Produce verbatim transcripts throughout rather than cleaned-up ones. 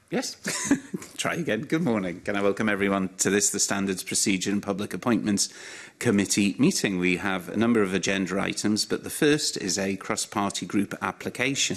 Yes. Try again. Good morning. Can I welcome everyone to this, the Standards Procedure and Public Appointments Committee meeting. We have a number of agenda items, but the first is a cross-party group application.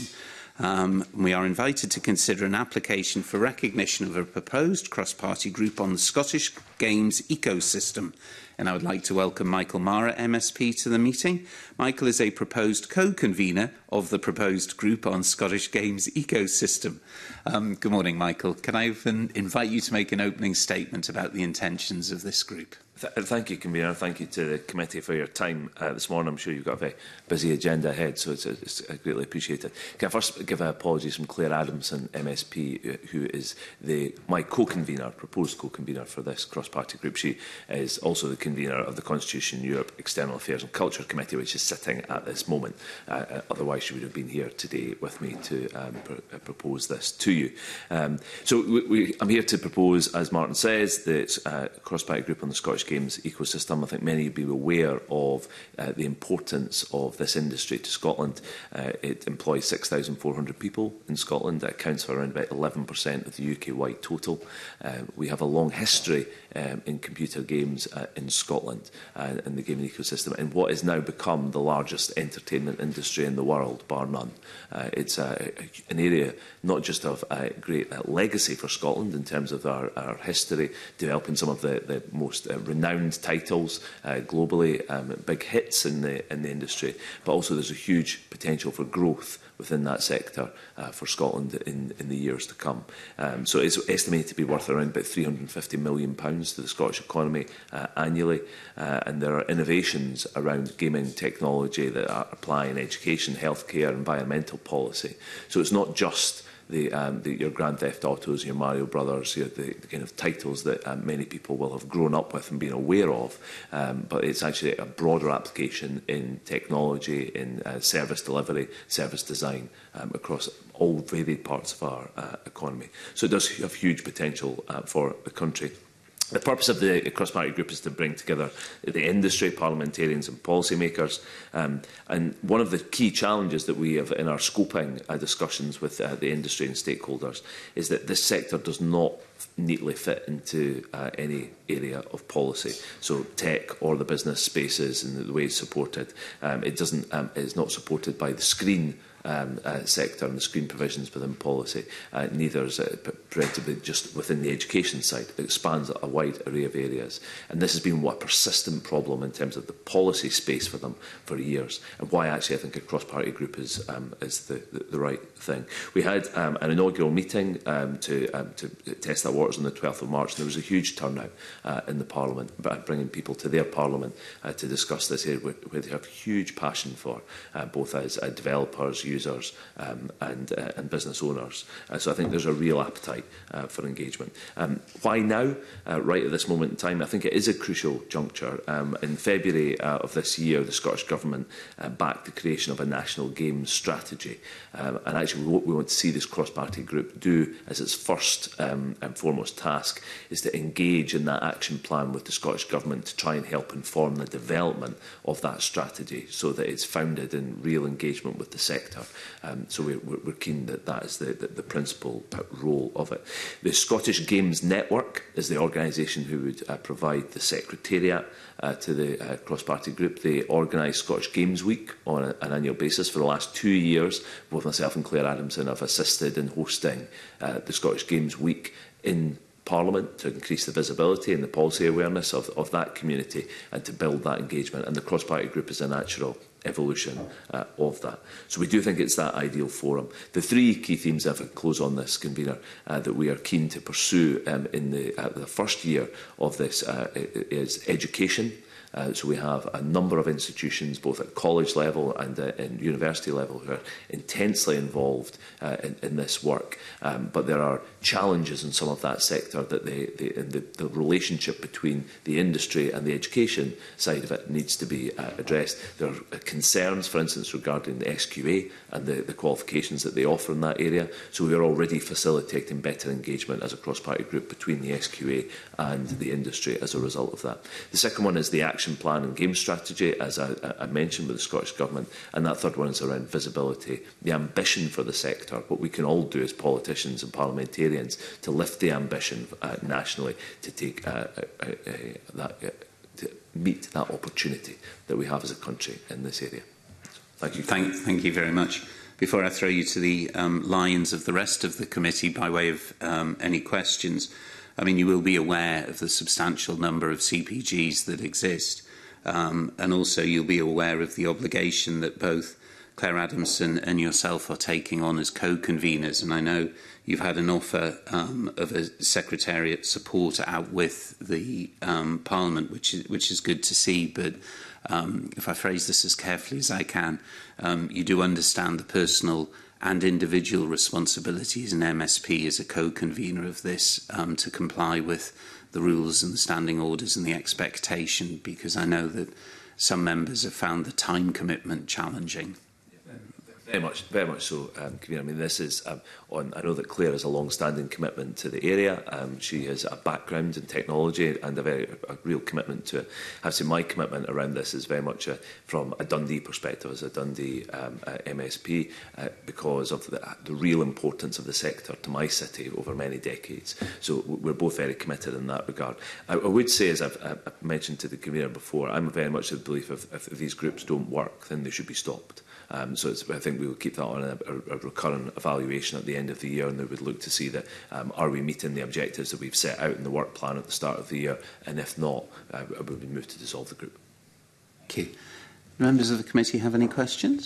Um, we are invited to consider an application for recognition of a proposed cross-party group on the Scottish Games ecosystem. And I would like to welcome Michael Mara, M S P, to the meeting. Michael is a proposed co-convener of the proposed group on Scottish Games ecosystem. Um, good morning, Michael. Can I even invite you to make an opening statement about the intentions of this group? Th thank you, Convener. Thank you to the committee for your time uh, this morning. I'm sure you've got a very busy agenda ahead, so it's, it's greatly appreciated. Can I first give apologies from Claire Adamson, M S P, who is the, my co-convener, proposed co-convener for this cross-party group. She is also the convener of the Constitution Europe External Affairs and Culture Committee, which is sitting at this moment. Uh, otherwise, she would have been here today with me to um, pr propose this to you. Um, so we, we, I'm here to propose, as Martin says, the uh, cross-party group on the Scottish Games ecosystem. I think many will be aware of uh, the importance of this industry to Scotland. Uh, it employs six thousand four hundred people in Scotland. That accounts for around about eleven percent of the U K-wide total. Uh, we have a long history um, in computer games uh, in Scotland uh, in the gaming ecosystem, and what has now become the largest entertainment industry in the world, bar none. Uh, it's uh, an area not just of uh, great uh, legacy for Scotland in terms of our, our history, developing some of the, the most uh, renowned titles uh, globally, um, big hits in the, in the industry, but also there's a huge potential for growth within that sector uh, for Scotland in, in the years to come. Um, so it's estimated to be worth around about three hundred and fifty million pounds to the Scottish economy uh, annually, uh, and there are innovations around gaming technology that are applying education, healthcare, environmental policy. So it's not just The, um, the, your Grand Theft Autos, your Mario Brothers, your, the, the kind of titles that um, many people will have grown up with and been aware of, um, but it's actually a broader application in technology, in uh, service delivery, service design um, across all varied parts of our uh, economy. So it does have huge potential uh, for the country. The purpose of the cross-party group is to bring together the industry, parliamentarians and policymakers. Um, and one of the key challenges that we have in our scoping uh, discussions with uh, the industry and stakeholders is that this sector does not neatly fit into uh, any area of policy. So tech or the business spaces and the way it's supported, um, it doesn't, um, it's not supported by the screen Um, uh, sector and the screen provisions within policy. Uh, neither is it preventably just within the education side. It expands a wide array of areas. And this has been a persistent problem in terms of the policy space for them for years, and why actually I think a cross-party group is, um, is the, the, the right thing. We had um, an inaugural meeting um, to, um, to test that waters on the twelfth of March, and there was a huge turnout uh, in the Parliament, bringing people to their Parliament uh, to discuss this area, where, where they have huge passion for, uh, both as uh, developers, users um, and, uh, and business owners. Uh, so I think there's a real appetite uh, for engagement. Um, why now? Uh, right at this moment in time, I think it is a crucial juncture. Um, in February uh, of this year, the Scottish Government uh, backed the creation of a national games strategy. Um, and actually what we want to see this cross-party group do as its first um, and foremost task is to engage in that action plan with the Scottish Government to try and help inform the development of that strategy so that it's founded in real engagement with the sector. Um, so we're, we're keen that that is the, the, the principal role of it. The Scottish Games Network is the organisation who would uh, provide the secretariat uh, to the uh, cross-party group. They organise Scottish Games Week on a, an annual basis. For the last two years, both myself and Claire Adamson have assisted in hosting uh, the Scottish Games Week in Parliament to increase the visibility and the policy awareness of, of that community and to build that engagement. And the cross-party group is a natural evolution uh, of that. So we do think it's that ideal forum. The three key themes, if I close on this, Convener, uh, that we are keen to pursue um, in the, uh, the first year of this uh, is education. Uh, so we have a number of institutions, both at college level and uh, in university level, who are intensely involved uh, in, in this work. Um, but there are challenges in some of that sector that they, they, the, the relationship between the industry and the education side of it needs to be uh, addressed. There are concerns, for instance, regarding the S Q A and the, the qualifications that they offer in that area. So we are already facilitating better engagement as a cross-party group between the S Q A and the industry as a result of that. The second one is the action action plan and game strategy, as I, I mentioned with the Scottish Government, and that third one is around visibility, the ambition for the sector, what we can all do as politicians and parliamentarians to lift the ambition uh, nationally to take uh, uh, uh, that, uh, to meet that opportunity that we have as a country in this area. Thank you. Thank, thank you very much. Before I throw you to the um, lines of the rest of the committee by way of um, any questions, I mean, you will be aware of the substantial number of C P Gs that exist, um, and also you'll be aware of the obligation that both Claire Adamson and yourself are taking on as co-conveners. And I know you've had an offer um, of a secretariat support out with the um, Parliament, which is, which is good to see. But um, if I phrase this as carefully as I can, um, you do understand the personal and individual responsibilities in M S P as a co-convener of this um, to comply with the rules and the standing orders and the expectation, because I know that some members have found the time commitment challenging. Very much, very much so, um, Convener. I mean, this is um, on. I know that Claire has a long-standing commitment to the area. Um, she has a background in technology and a very a real commitment to it. I have to say, my commitment around this is very much a, from a Dundee perspective, as a Dundee um, uh, M S P, uh, because of the, the real importance of the sector to my city over many decades. So we're both very committed in that regard. I, I would say, as I've, I've mentioned to the Convener before, I'm very much of the belief if, if these groups don't work, then they should be stopped. Um, so it's, I think we will keep that on a, a, a recurrent evaluation at the end of the year, and we would look to see that um, are we meeting the objectives that we've set out in the work plan at the start of the year, and if not, uh, we would move to dissolve the group. Thank you. Members of the committee have any questions?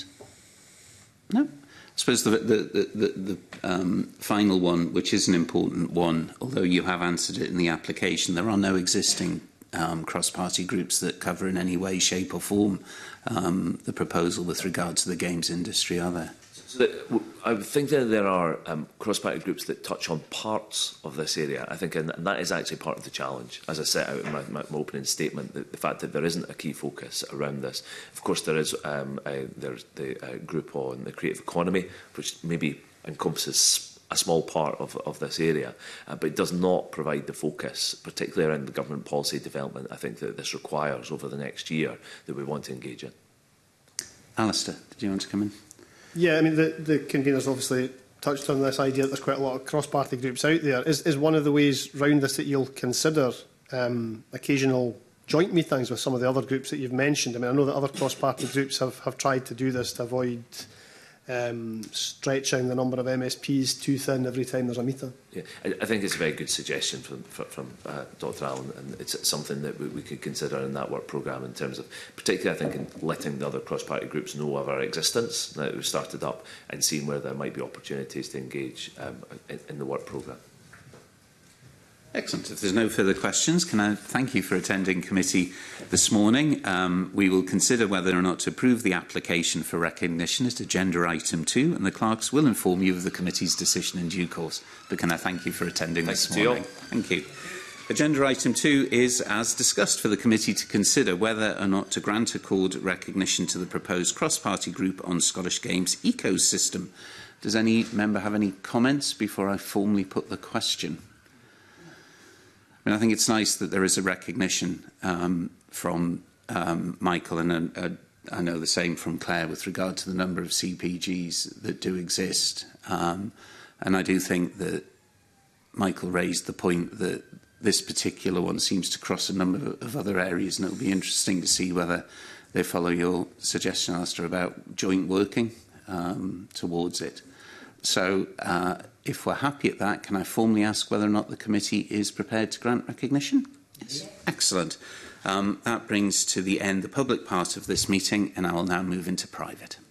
No? I suppose the, the, the, the, the um, final one, which is an important one, although you have answered it in the application, there are no existing Um, cross-party groups that cover in any way, shape or form um, the proposal with regard to the games industry, are there? So that, I think that there are um, cross-party groups that touch on parts of this area. I think, and that is actually part of the challenge, as I set out in my, my, my opening statement, the, the fact that there isn't a key focus around this. Of course, there is um, a, there's the uh, group on the creative economy, which maybe encompasses a small part of, of this area, uh, but it does not provide the focus, particularly around the government policy development, I think, that this requires over the next year that we want to engage in. Alistair, did you want to come in? Yeah, I mean, the, the conveners obviously touched on this idea that there's quite a lot of cross-party groups out there. Is, is one of the ways round this that you'll consider um, occasional joint meetings with some of the other groups that you've mentioned? I mean, I know that other cross-party groups have, have tried to do this to avoid Um, stretching the number of M S Ps too thin every time there's a meeting. Yeah, I, I think it's a very good suggestion from, from uh, Doctor Allen, and it's something that we, we could consider in that work programme in terms of, particularly I think, in letting the other cross-party groups know of our existence now that we've started up, and seeing where there might be opportunities to engage um, in, in the work programme. Excellent. If there's no further questions, can I thank you for attending committee this morning. Um, we will consider whether or not to approve the application for recognition as agenda item two, and the clerks will inform you of the committee's decision in due course. But can I thank you for attending Thanks this morning? Thank you. Agenda item two is, as discussed, for the committee to consider whether or not to grant accord recognition to the proposed cross-party group on Scottish Games ecosystem. Does any member have any comments before I formally put the question? I, mean, I think it's nice that there is a recognition um, from um, Michael, and uh, uh, I know the same from Claire with regard to the number of C P Gs that do exist. Um, and I do think that Michael raised the point that this particular one seems to cross a number of, of other areas, and it will be interesting to see whether they follow your suggestion, Alistair, about joint working um, towards it. So, uh, if we're happy at that, can I formally ask whether or not the committee is prepared to grant recognition? Yes. Yeah. Excellent. Um, that brings to the end the public part of this meeting, and I will now move into private.